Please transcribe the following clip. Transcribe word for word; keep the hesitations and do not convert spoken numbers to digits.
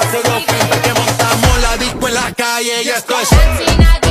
Todos los que montamos la disco en la calle y esto es